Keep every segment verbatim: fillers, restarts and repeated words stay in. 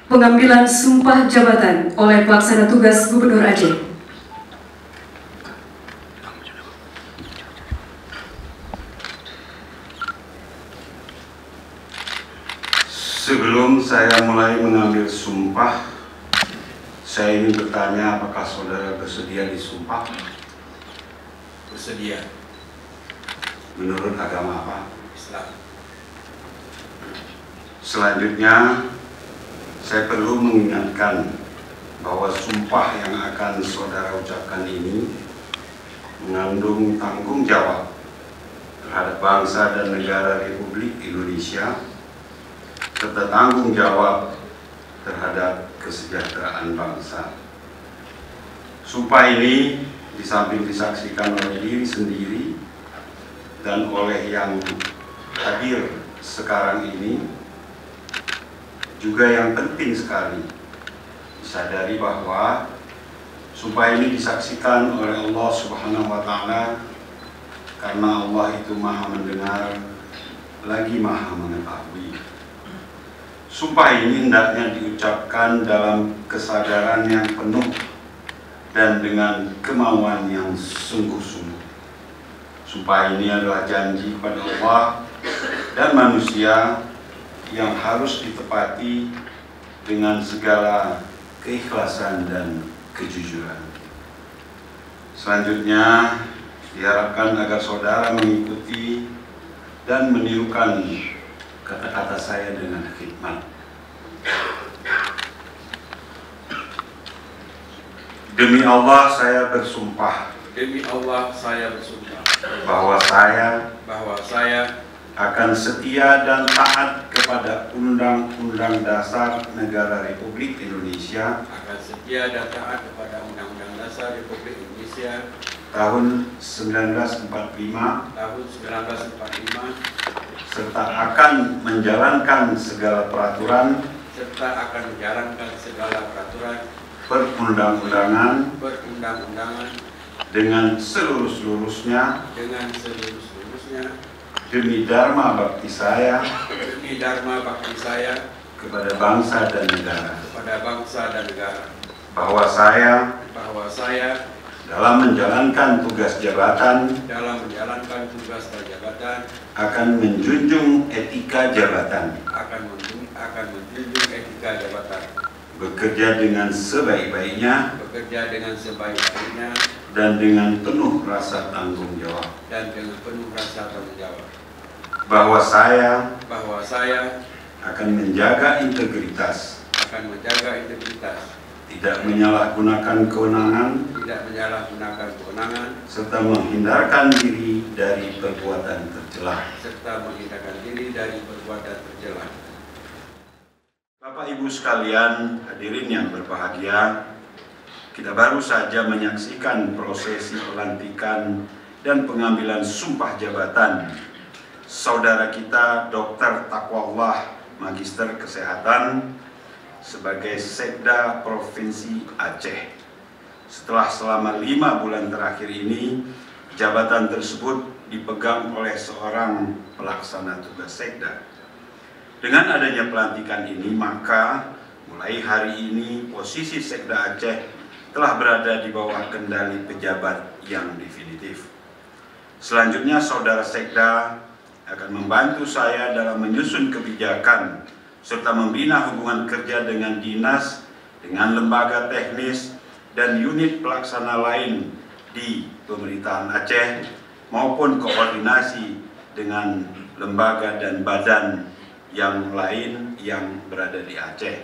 Pengambilan sumpah jabatan oleh Pelaksana Tugas Gubernur Aceh. Sebelum saya mulai mengambil sumpah, saya ingin bertanya, apakah saudara bersedia disumpah? Bersedia. Menurut agama apa? Islam. Selanjutnya, saya perlu mengingatkan bahwa sumpah yang akan saudara ucapkan ini mengandung tanggung jawab terhadap bangsa dan negara Republik Indonesia, serta tanggung jawab terhadap kesejahteraan bangsa. Sumpah ini di samping disaksikan oleh diri sendiri dan oleh yang hadir sekarang ini, juga yang penting sekali disadari bahwa sumpah ini disaksikan oleh Allah Subhanahu wa Ta'ala, karena Allah itu Maha mendengar lagi Maha mengetahui. Sumpah ini hendaknya diucapkan dalam kesadaran yang penuh dan dengan kemauan yang sungguh-sungguh. Sumpah ini adalah janji kepada Allah dan manusia yang harus ditepati dengan segala keikhlasan dan kejujuran. Selanjutnya, diharapkan agar saudara mengikuti dan menirukan kata-kata saya dengan hikmat. Demi Allah saya bersumpah. Demi Allah saya bersumpah Bahwa saya bahwa saya akan setia dan taat kepada Undang-Undang Dasar Negara Republik Indonesia akan setia dan taat kepada Undang-Undang Dasar Republik Indonesia tahun seribu sembilan ratus empat puluh lima tahun seribu sembilan ratus empat puluh lima, serta akan menjalankan segala peraturan serta akan menjalankan segala peraturan perundang-undangan perundang-undangan dengan seluruh-seluruhnya dengan seluruh-seluruhnya demi dharma bakti saya demi dharma bakti saya kepada bangsa dan negara, kepada bangsa dan negara, bahwa saya bahwa saya dalam menjalankan tugas jabatan dalam menjalankan tugas dan jabatan akan menjunjung etika jabatan, akan menjunjung, akan menjunjung etika jabatan, bekerja dengan sebaik-baiknya bekerja dengan sebaik-baiknya dan dengan penuh rasa tanggung jawab, dan dengan penuh rasa tanggung jawab, bahwa saya bahwa saya akan menjaga integritas, akan menjaga integritas, tidak menyalahgunakan kewenangan, tidak menyalahgunakan kewenangan, serta menghindarkan diri dari perbuatan tercela. serta menghindarkan diri dari perbuatan tercela. Bapak Ibu sekalian, hadirin yang berbahagia, kita baru saja menyaksikan prosesi pelantikan dan pengambilan sumpah jabatan saudara kita Doktor Taqwallah Magister Kesehatan sebagai Sekda Provinsi Aceh. Setelah selama lima bulan terakhir ini, jabatan tersebut dipegang oleh seorang pelaksana tugas Sekda. Dengan adanya pelantikan ini, maka mulai hari ini posisi Sekda Aceh telah berada di bawah kendali pejabat yang definitif. Selanjutnya, saudara Sekda akan membantu saya dalam menyusun kebijakan serta membina hubungan kerja dengan dinas, dengan lembaga teknis dan unit pelaksana lain di pemerintahan Aceh, maupun koordinasi dengan lembaga dan badan yang lain yang berada di Aceh.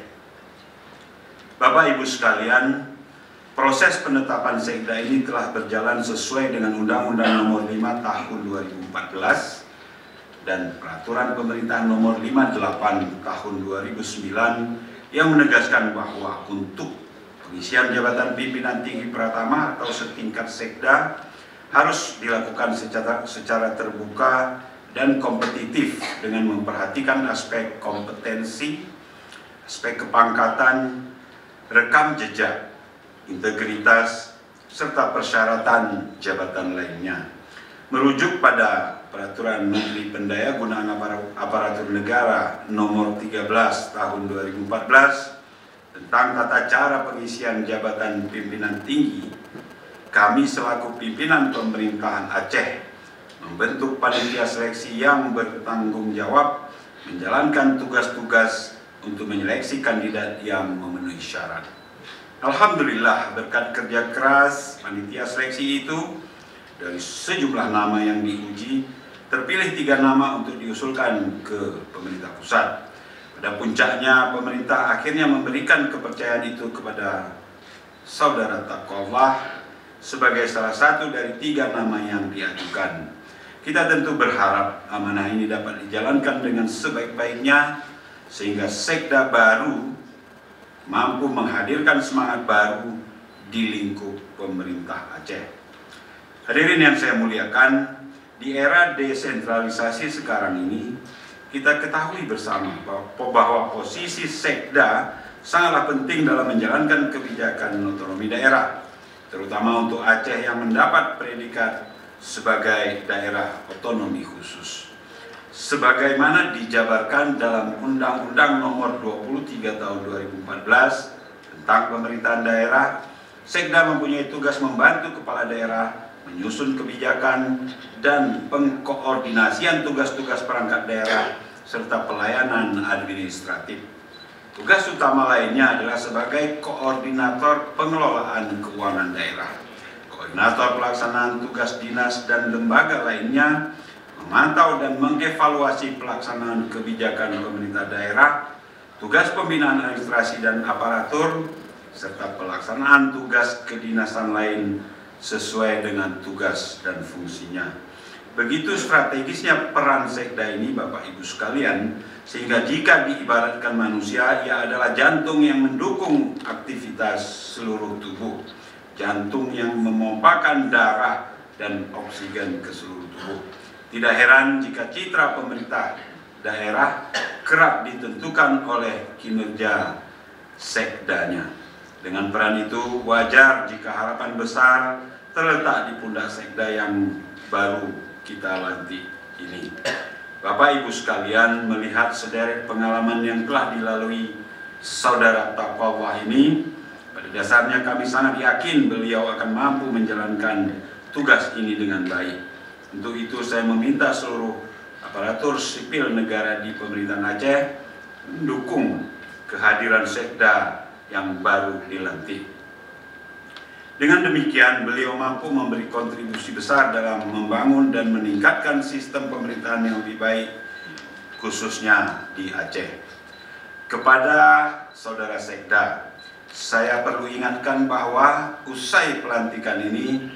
Bapak Ibu sekalian, proses penetapan Sekda ini telah berjalan sesuai dengan Undang-Undang Nomor lima Tahun dua ribu empat belas dan Peraturan Pemerintahan Nomor lima puluh delapan Tahun dua ribu sembilan yang menegaskan bahwa untuk pengisian jabatan pimpinan tinggi pratama atau setingkat Sekda harus dilakukan secara, secara terbuka dan kompetitif dengan memperhatikan aspek kompetensi, aspek kepangkatan, rekam jejak, integritas, serta persyaratan jabatan lainnya. Merujuk pada Peraturan Menteri Pendayagunaan Aparatur Negara Nomor tiga belas Tahun dua ribu empat belas tentang tata cara pengisian jabatan pimpinan tinggi, kami selaku pimpinan pemerintahan Aceh membentuk panitia seleksi yang bertanggung jawab menjalankan tugas-tugas untuk menyeleksi kandidat yang memenuhi syarat. Alhamdulillah, berkat kerja keras panitia seleksi itu, dari sejumlah nama yang diuji, terpilih tiga nama untuk diusulkan ke pemerintah pusat. Pada puncaknya, pemerintah akhirnya memberikan kepercayaan itu kepada Saudara Taqwallah sebagai salah satu dari tiga nama yang diajukan. Kita tentu berharap amanah ini dapat dijalankan dengan sebaik-baiknya, sehingga sekda baru mampu menghadirkan semangat baru di lingkup pemerintah Aceh. Hadirin yang saya muliakan, di era desentralisasi sekarang ini, kita ketahui bersama bahwa posisi sekda sangatlah penting dalam menjalankan kebijakan otonomi daerah, terutama untuk Aceh yang mendapat predikat sebagai daerah otonomi khusus. Sebagaimana dijabarkan dalam Undang-Undang Nomor dua puluh tiga Tahun dua ribu empat belas tentang pemerintahan daerah, sekda mempunyai tugas membantu kepala daerah menyusun kebijakan dan pengkoordinasian tugas-tugas perangkat daerah serta pelayanan administratif. Tugas utama lainnya adalah sebagai koordinator pengelolaan keuangan daerah, koordinator pelaksanaan tugas dinas dan lembaga lainnya, memantau dan mengevaluasi pelaksanaan kebijakan pemerintah daerah, tugas pembinaan administrasi dan aparatur, serta pelaksanaan tugas kedinasan lain sesuai dengan tugas dan fungsinya. Begitu strategisnya peran sekda ini, Bapak Ibu sekalian, sehingga jika diibaratkan manusia, ia adalah jantung yang mendukung aktivitas seluruh tubuh, jantung yang memompakan darah dan oksigen ke seluruh tubuh. Tidak heran jika citra pemerintah daerah kerap ditentukan oleh kinerja sekdanya. Dengan peran itu, wajar jika harapan besar terletak di pundak sekda yang baru kita lantik ini. Bapak Ibu sekalian, melihat sederet pengalaman yang telah dilalui Saudara Taqwallah ini, pada dasarnya kami sangat yakin beliau akan mampu menjalankan tugas ini dengan baik. Untuk itu saya meminta seluruh aparatur sipil negara di pemerintahan Aceh mendukung kehadiran sekda yang baru dilantik. Dengan demikian, beliau mampu memberi kontribusi besar dalam membangun dan meningkatkan sistem pemerintahan yang lebih baik, khususnya di Aceh. Kepada Saudara Sekda, saya perlu ingatkan bahwa usai pelantikan ini,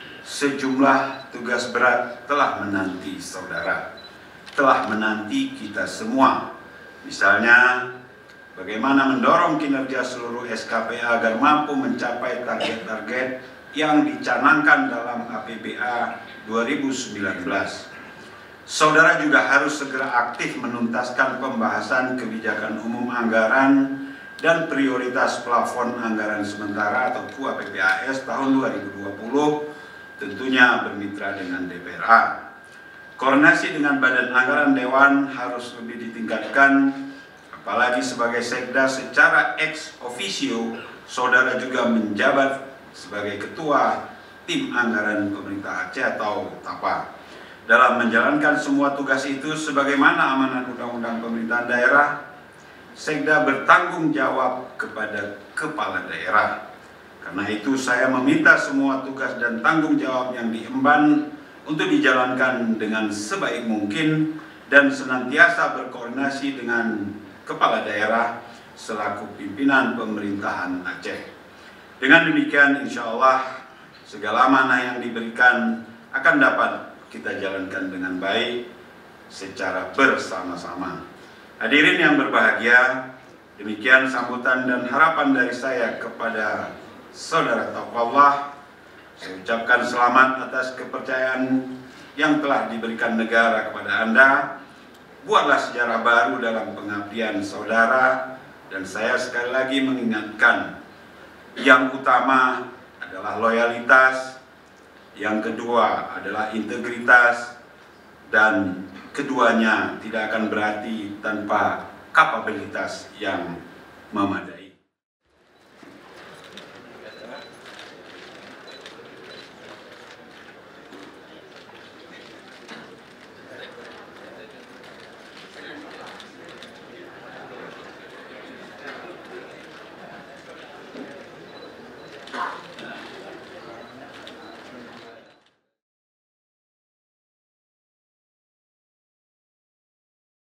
sejumlah tugas berat telah menanti saudara, telah menanti kita semua. Misalnya, bagaimana mendorong kinerja seluruh S K P A agar mampu mencapai target-target yang dicanangkan dalam A P B A dua ribu sembilan belas. Saudara juga harus segera aktif menuntaskan pembahasan kebijakan umum anggaran dan prioritas plafon anggaran sementara atau Q A P P A S tahun dua ribu dua puluh, tentunya bermitra dengan D P R A. Koordinasi dengan Badan Anggaran Dewan harus lebih ditingkatkan, apalagi sebagai sekda secara ex officio, saudara juga menjabat sebagai ketua tim anggaran pemerintah Aceh atau TAPA. Dalam menjalankan semua tugas itu sebagaimana amanat undang-undang pemerintahan daerah, sekda bertanggung jawab kepada kepala daerah. Karena itu saya meminta semua tugas dan tanggung jawab yang diemban untuk dijalankan dengan sebaik mungkin dan senantiasa berkoordinasi dengan kepala daerah selaku pimpinan pemerintahan Aceh. Dengan demikian insya Allah segala amanah yang diberikan akan dapat kita jalankan dengan baik secara bersama-sama. Hadirin yang berbahagia, demikian sambutan dan harapan dari saya kepada Saudara Taqwallah. Saya ucapkan selamat atas kepercayaan yang telah diberikan negara kepada Anda. Buatlah sejarah baru dalam pengabdian saudara, dan saya sekali lagi mengingatkan, yang utama adalah loyalitas, yang kedua adalah integritas, dan keduanya tidak akan berarti tanpa kapabilitas yang memadai.